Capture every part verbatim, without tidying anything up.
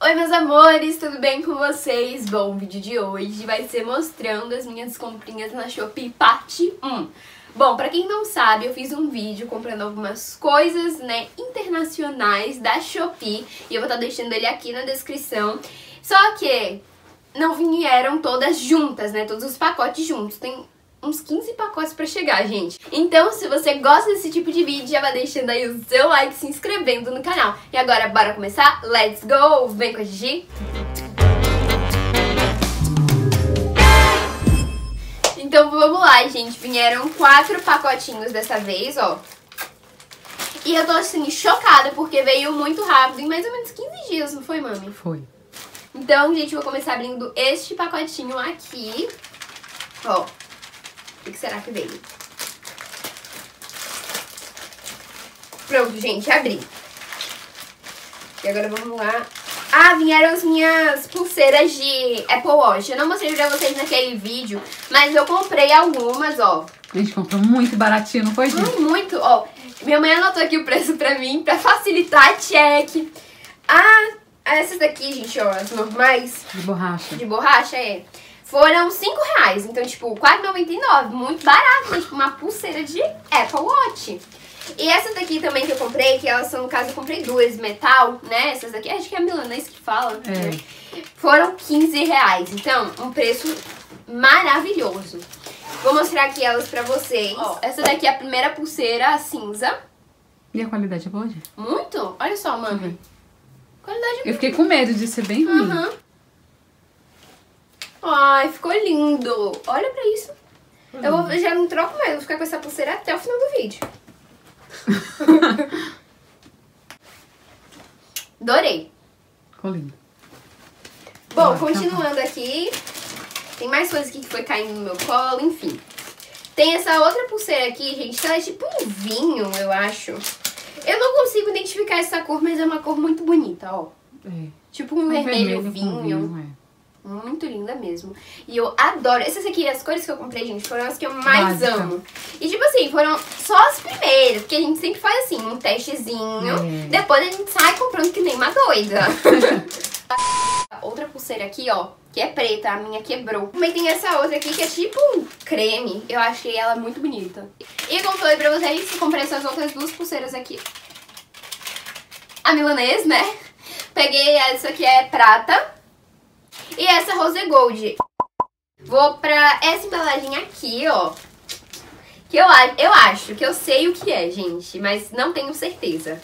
Oi meus amores, tudo bem com vocês? Bom, o vídeo de hoje vai ser mostrando as minhas comprinhas na Shopee parte um. Bom, pra quem não sabe, eu fiz um vídeo comprando algumas coisas, né, internacionais da Shopee e eu vou estar deixando ele aqui na descrição. Só que não vieram todas juntas, né, todos os pacotes juntos, tem uns quinze pacotes pra chegar, gente. Então, se você gosta desse tipo de vídeo, já vai deixando aí o seu like, se inscrevendo no canal. E agora, bora começar? Let's go! Vem com a Gigi! Então, vamos lá, gente. Vieram quatro pacotinhos dessa vez, ó. E eu tô, assim, chocada, porque veio muito rápido, em mais ou menos quinze dias, não foi, mami? Foi. Então, gente, eu vou começar abrindo este pacotinho aqui. Ó. O que será que veio? Pronto, gente, abri. E agora vamos lá. Ah, vieram as minhas pulseiras de Apple Watch. Eu não mostrei pra vocês naquele vídeo, mas eu comprei algumas, ó. A gente comprou muito baratinho, não foi, gente? Muito, ó. Minha mãe anotou aqui o preço pra mim, pra facilitar a check. Ah, essas daqui, gente, ó, as normais. De borracha. De borracha, é. Foram cinco reais, então, tipo, quatro reais e noventa e nove centavos. Muito barato, né? Tipo, uma pulseira de Apple Watch. E essas daqui também que eu comprei, que elas são, no caso, eu comprei duas, metal, né? Essas daqui, acho que é a milanês que fala. É. Né? Foram quinze reais. Então, um preço maravilhoso. Vou mostrar aqui elas pra vocês. Ó, essa daqui é a primeira pulseira, a cinza. E a qualidade é boa, gente? Muito? Olha só, mami. Qualidade Eu fiquei com medo de ser bem ruim. Uhum. Ai, ficou lindo. Olha pra isso. Hum. Eu, vou, eu já não troco mais, vou ficar com essa pulseira até o final do vídeo. Adorei. Ficou lindo. Bom, ah, continuando tá aqui. Tem mais coisas aqui que foi caindo no meu colo, enfim. Tem essa outra pulseira aqui, gente, que ela é tipo um vinho, eu acho. Eu não consigo identificar essa cor, mas é uma cor muito bonita, ó. É. Tipo um, um vermelho, vermelho vinho. vinho é. Muito linda mesmo. E eu adoro. Essas aqui, as cores que eu comprei, gente, foram as que eu mais Básica. amo. E tipo assim, foram só as primeiras. Porque a gente sempre faz assim, um testezinho. É. Depois a gente sai comprando que nem uma doida. Outra pulseira aqui, ó, que é preta. A minha quebrou. Também tem essa outra aqui que é tipo um creme. Eu achei ela muito bonita. E como eu falei pra vocês, eu comprei essas outras duas pulseiras aqui. A milanês, né? Peguei essa que é prata. E essa Rose Gold. Vou pra essa embalagem aqui, ó. Que eu, eu acho que eu sei o que é, gente. Mas não tenho certeza.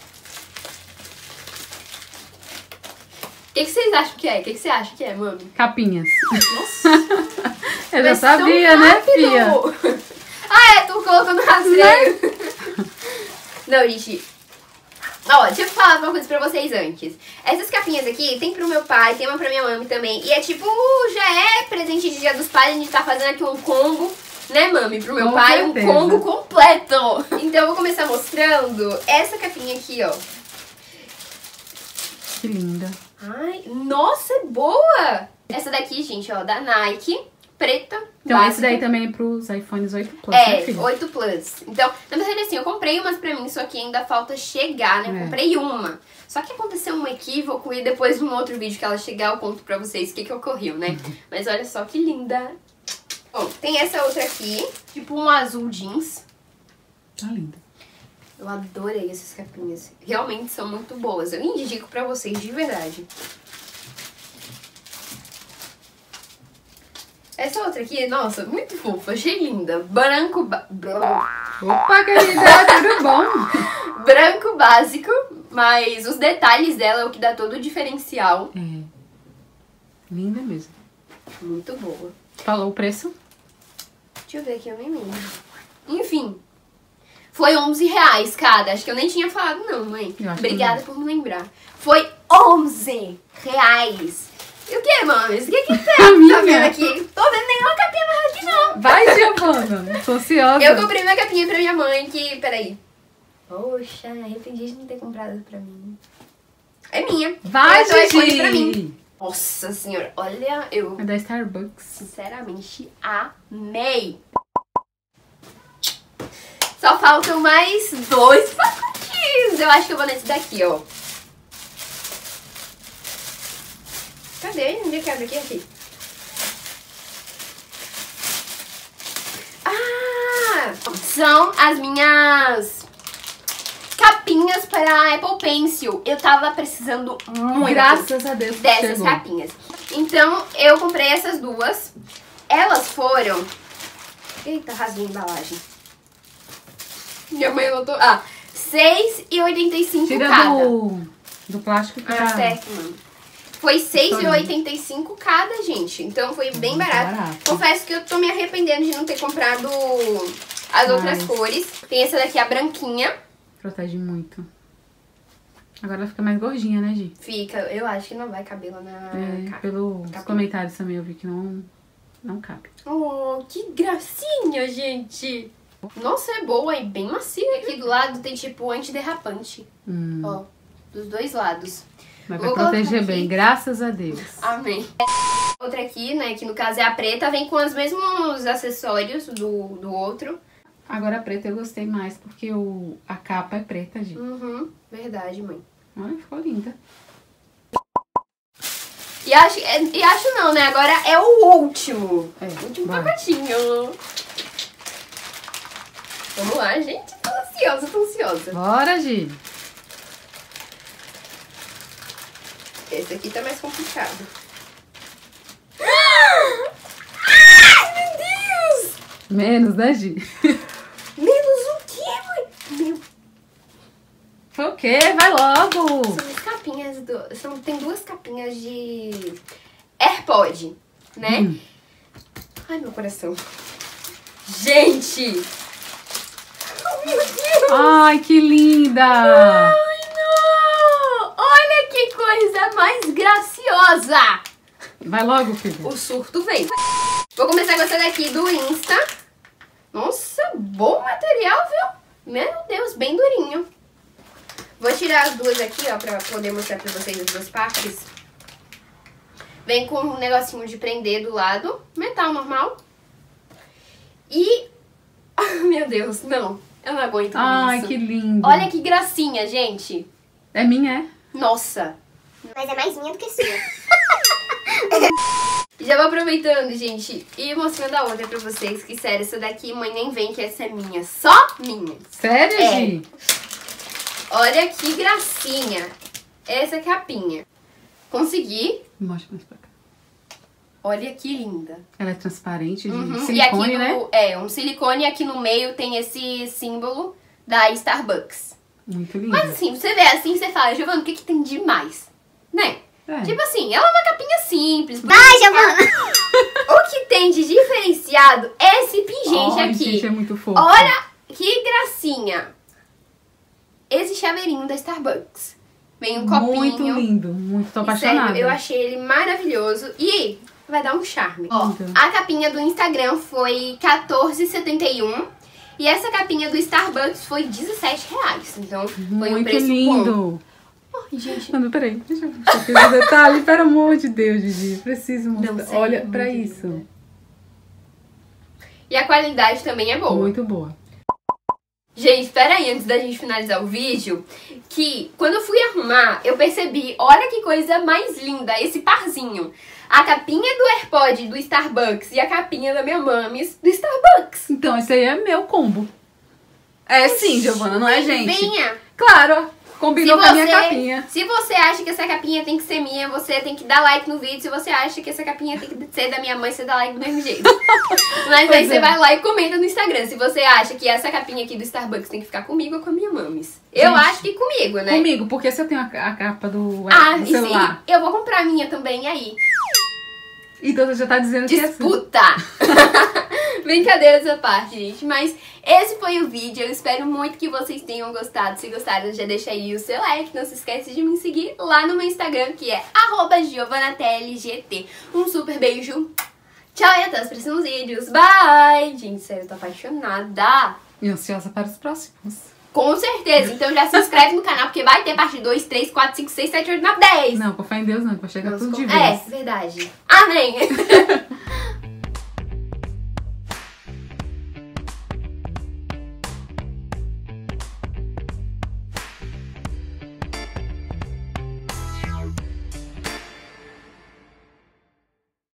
O que, que vocês acham que é? O que, que você acha que é, mami? Capinhas. Nossa. Eu já sabia, né, filha? Ah, é, tu colocou no rastreio. Não, gente... Ó, deixa eu falar uma coisa pra vocês antes. Essas capinhas aqui, tem pro meu pai, tem uma pra minha mãe também. E é tipo, já é presente de Dia dos Pais, a gente tá fazendo aqui um combo, né, mami? Pro meu Com pai, certeza. Um combo completo. Então eu vou começar mostrando essa capinha aqui, ó. Que linda. Ai, nossa, é boa! Essa daqui, gente, ó, da Nike. Preta, então básica. esse daí também é pros iPhones oito Plus, É, né, filha? oito Plus. Então, na verdade assim, eu comprei umas pra mim, só que ainda falta chegar, né? Eu é. comprei uma. Só que aconteceu um equívoco e depois num outro vídeo que ela chegar eu conto pra vocês o que que ocorreu, né? Uhum. Mas olha só que linda. Bom, tem essa outra aqui, tipo um azul jeans. Tá linda. Eu adorei essas capinhas. Realmente são muito boas. Eu indico pra vocês, de verdade. Essa outra aqui, nossa, muito fofa, achei linda. Branco... Ba... Opa, querida, tudo bom? Branco básico, mas os detalhes dela é o que dá todo o diferencial. É. Linda mesmo. Muito boa. Falou o preço? Deixa eu ver aqui, eu nem lembro. Enfim, foi onze reais cada. Acho que eu nem tinha falado não, mãe. Obrigada por me lembrar. Foi onze reais. E o que, mames? O que que tem? Tá vendo aqui? Tô vendo nenhuma capinha mais aqui, não. Vai, Giovana. Tô ansiosa. Eu comprei minha capinha pra minha mãe, que... Peraí. Poxa, arrependi de não ter comprado pra mim. É minha. Vai, Gigi. Pra mim. Nossa senhora, olha, eu... É da Starbucks. Sinceramente, amei. Só faltam mais dois pacotinhos. Eu acho que eu vou nesse daqui, ó. Cadê? Onde é que abre aqui? Aqui. Ah! São as minhas capinhas para a Apple Pencil. Eu tava precisando muito. Graças a Deus. Dessas chegou. capinhas. Então, eu comprei essas duas. Elas foram... Eita, rasguei a embalagem. Minha mãe anotou... Ah, seis reais e oitenta e cinco Tira cada. do, do plástico que Ah, tá... certo, mano. Foi seis reais e oitenta e cinco cada, gente. Então foi bem Muito barato. barato. Confesso que eu tô me arrependendo de não ter comprado as outras Mas- cores. Tem essa daqui, a branquinha. Protege muito. Agora ela fica mais gordinha, né, Gi? Fica, eu acho que não vai caber lá na É, capa. pelos capinha. comentários também eu vi que não, não cabe. Oh, que gracinha, gente. Nossa, é boa e bem macia. Aqui do lado tem tipo antiderrapante. Hum, Ó, dos dois lados. mas vou vai proteger colocar bem, aqui. graças a Deus. Amém. Outra aqui, né, que no caso é a preta, vem com os mesmos acessórios do, do outro. Agora a preta eu gostei mais, porque o, a capa é preta, Gi. Uhum, verdade, mãe. Olha, ficou linda. E acho, é, e acho não, né? Agora é o último. É, O último bora. pacotinho. Vamos lá, gente. Tô ansiosa, tô ansiosa. Bora, Gi. Esse aqui tá mais complicado. Ai, meu Deus! Menos, né, Gi? Menos o quê, mãe? Meu... Foi o quê? Vai logo! São as capinhas do... São, tem duas capinhas de AirPod, né? Hum. Ai, meu coração. Gente! Oh, meu Deus! Ai, que linda! Ai, não! Olha que coisa mais graciosa! Vai logo, filha. O surto veio. Vou começar com essa daqui do Insta. Nossa, bom material, viu? Meu Deus, bem durinho. Vou tirar as duas aqui, ó, pra poder mostrar pra vocês as duas partes. Vem com um negocinho de prender do lado. Metal normal. E... Meu Deus, não. Eu não aguento com Ai, isso. que lindo. Olha que gracinha, gente. É minha, é? Nossa. Mas é mais minha do que sua. Já vou aproveitando, gente, e mostrando a outra pra vocês. Que sério, essa daqui, mãe, nem vem que essa é minha. Só minha. Sério, É. Gi? Olha que gracinha. Essa capinha. Consegui. Mostra mais pra cá. Olha que linda. Ela é transparente, de Uhum. silicone, E aqui no, né? é, um silicone, e aqui no meio tem esse símbolo da Starbucks. Muito linda. Mas assim, você vê assim, você fala, Giovana, o que que tem de mais? Né? É. Tipo assim, ela é uma capinha simples. Vai, Giovana! O que tem de diferenciado é esse pingente Ai, aqui. gente, é muito fofo. Olha que gracinha. Esse chaveirinho da Starbucks. Vem um copinho. Muito lindo, muito, tô E apaixonada. sério, eu achei ele maravilhoso. E vai dar um charme. Ó, Muito. a capinha do Instagram foi quatorze reais e setenta e um. E essa capinha do Starbucks foi dezessete reais. Então, foi um Muito preço bom. lindo. Ai, gente. Mano, peraí, deixa eu ver o detalhe. Pelo amor de Deus, Gigi, preciso mostrar. Não, sério, Olha muito pra linda. isso. E a qualidade também é boa. Muito boa. Gente, espera aí, antes da gente finalizar o vídeo, que quando eu fui arrumar, eu percebi, olha que coisa mais linda, esse parzinho. A capinha do AirPod do Starbucks e a capinha da minha Mamis do Starbucks. Então, esse aí é meu combo. É sim, Giovana, não é gente? Venha! Claro, combinou com a minha capinha. Se você acha que essa capinha tem que ser minha, você tem que dar like no vídeo. Se você acha que essa capinha tem que ser da minha mãe, você dá like do mesmo jeito. Mas aí Pois você é. vai lá e comenta no Instagram. Se você acha que essa capinha aqui do Starbucks tem que ficar comigo ou com a minha Mamis. Eu Gente, acho que comigo, né? Comigo, porque se eu tenho a, a capa do, Ah, do e celular. sim, eu vou comprar a minha também aí. Então você já tá dizendo que é assim. Disputa! Brincadeiras à parte, gente. Mas esse foi o vídeo. Eu espero muito que vocês tenham gostado. Se gostaram, já deixa aí o seu like. Não se esquece de me seguir lá no meu Instagram, que é arroba giovanatelgt. Um super beijo. Tchau e até os próximos vídeos. Bye! Gente, sério, eu tô apaixonada. E ansiosa para os próximos. Com certeza. Então já se inscreve no canal, porque vai ter parte dois, três, quatro, cinco, seis, sete, oito, nove, dez. Não, com fé em Deus não, que vai chegar Vamos tudo com- de É, vez. verdade. Amém!